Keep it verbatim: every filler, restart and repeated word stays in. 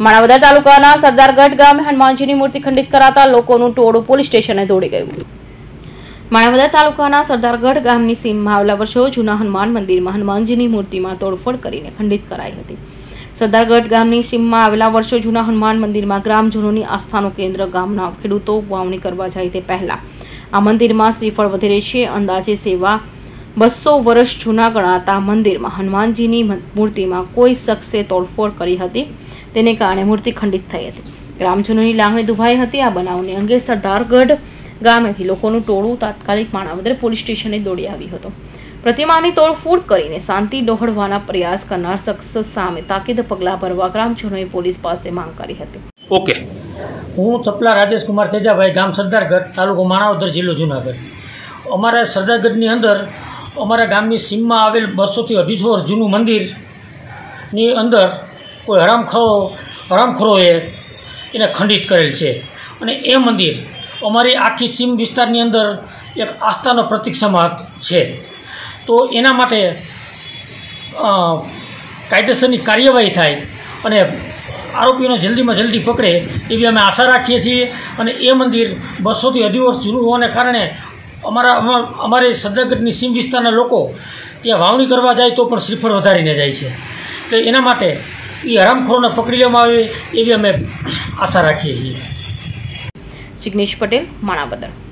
માણાવદર તાલુકાના સરદારગઢ ગામે હનુમાનજીની મૂર્તિ ખંડિત કરાતા લોકોનું ટોળું પોલીસ સ્ટેશને દોડી ગયું। માણાવદર તાલુકાના સરદારગઢ ગામની સીમમાં આવેલા વર્ષો જૂના હનુમાન મંદિરમાં હનુમાનજીની મૂર્તિમાં તોડફોડ કરીને ખંડિત કરાઈ હતી। સરદારગઢ ગામની સીમમાં આવેલા વર્ષો જૂના હનુમાન મંદિરમાં ગ્રામજનોની આસ્થાનું કેન્દ્ર ગામના ખેડૂતો વાવણી કરવા જાય તે પહેલા આ મંદિરમાં શ્રીફળ વધેરે છે। અંદાજે સેવા બસો વર્ષ જૂના ગણાતા મંદિરમાં હનુમાનજીની મૂર્તિમાં કોઈ શખ્સે તોડફોડ કરી હતી, તેને કારણે મૂર્તિ ખંડિત થઈ હતી। ગ્રામજનોની લાગણી દુભાઈ હતી। આ બનાવને અંગે સરદારગઢ ગામેથી લોકોનું ટોળું તાત્કાલિક માણાવદર પોલીસ સ્ટેશને દોડી આવ્યું હતું। પ્રતિમાની તોડફોડ કરીને શાંતિ ડહોળવાના પ્રયાસ કરનાર શખ્સ સામે તાકીદ પગલાં ભરવા ગ્રામજનોએ પોલીસ પાસે માંગ કરી હતી। ઓકે, હું ચપલા રાજેશ કુમાર તેજાભાઈ, ગામ સરદારગઢ, તાલુકો માણાવદર, જિલ્લો જુનાગઢ। અમારા સરદારગઢની અંદર અમારા ગામની સીમમાં આવેલ બસોથી અઢીસો વર્ષ જૂનું મંદિરની અંદર કોઈ હરામખોરો હરામખોરોએ એને ખંડિત કરેલ છે અને એ મંદિર અમારી આખી સીમ વિસ્તારની અંદર એક આસ્થાનો પ્રતીક સમાન છે। તો એના માટે કાયદેસરની કાર્યવાહી થાય અને આરોપીઓને જલ્દીમાં જલ્દી પકડે એવી અમે આશા રાખીએ છીએ। અને એ મંદિર બસોથી અઢી વર્ષ જૂનું હોવાને કારણે અમારા અમારે સરદારગઢની સીમ વિસ્તારના લોકો ત્યાં વાવણી કરવા જાય તો પણ શ્રીફળ વધારીને જાય છે। તો એના માટે એ હરામખોરોને પકડી લેવામાં આવે એવી અમે આશા રાખીએ છીએ। જિગ્નેશ પટેલ, માણાવદર।